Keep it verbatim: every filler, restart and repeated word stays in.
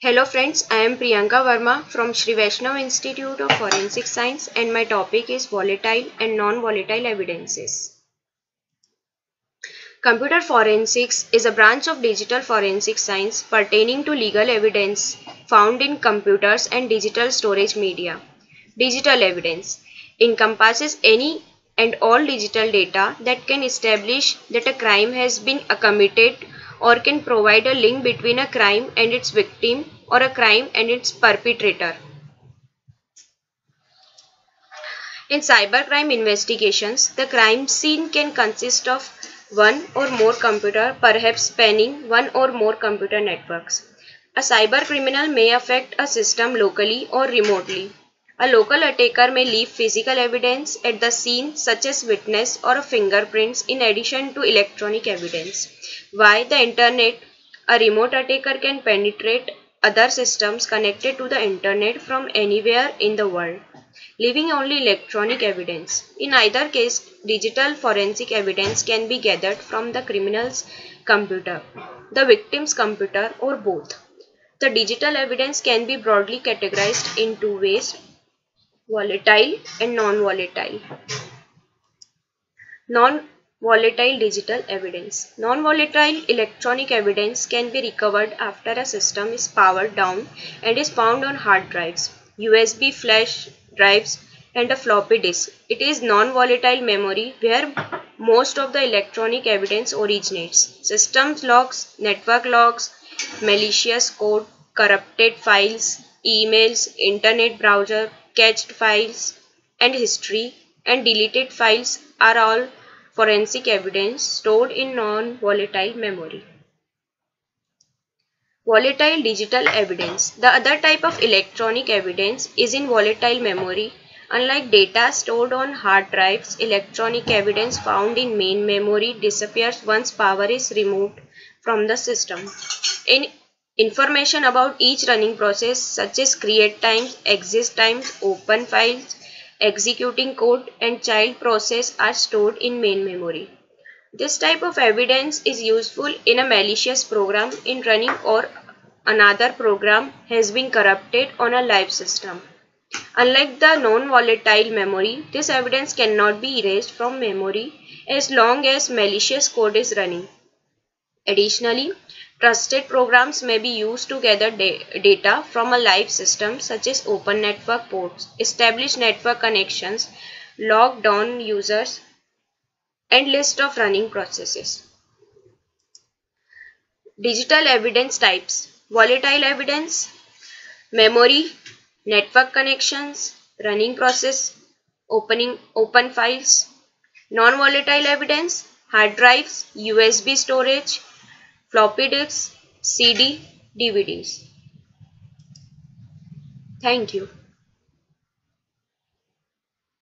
Hello friends, I am Priyanka Verma from Sri Vaishnav Institute of Forensic Science and my topic is volatile and non-volatile evidences. Computer forensics is a branch of digital forensic science pertaining to legal evidence found in computers and digital storage media. Digital evidence encompasses any and all digital data that can establish that a crime has been committed or can provide a link between a crime and its victim or a crime and its perpetrator. In cybercrime investigations, the crime scene can consist of one or more computer, perhaps spanning one or more computer networks. A cyber criminal may affect a system locally or remotely. A local attacker may leave physical evidence at the scene such as witness or fingerprints in addition to electronic evidence. Via the internet, a remote attacker can penetrate other systems connected to the internet from anywhere in the world, leaving only electronic evidence. In either case, digital forensic evidence can be gathered from the criminal's computer, the victim's computer, or both. The digital evidence can be broadly categorized in two ways: volatile and non-volatile. Non-volatile digital evidence. Non-volatile electronic evidence can be recovered after a system is powered down and is found on hard drives, U S B flash drives, and a floppy disk. It is non-volatile memory where most of the electronic evidence originates. Systems logs, network logs, malicious code, corrupted files, emails, internet browser, cached files, and history and deleted files are all forensic evidence stored in non-volatile memory. Volatile digital evidence. The other type of electronic evidence is in volatile memory. Unlike data stored on hard drives, electronic evidence found in main memory disappears once power is removed from the system. In information about each running process such as create times, exit times, open files, executing code, and child process are stored in main memory. This type of evidence is useful in a malicious program in running or another program has been corrupted on a live system. Unlike the non-volatile memory, this evidence cannot be erased from memory as long as malicious code is running. Additionally, trusted programs may be used to gather da data from a live system such as open network ports, establish network connections, log down users, and list of running processes. Digital evidence types: volatile evidence, memory, network connections, running process, opening open files. Non-volatile evidence: hard drives, U S B storage, floppy disks, C D, D V Ds. Thank you.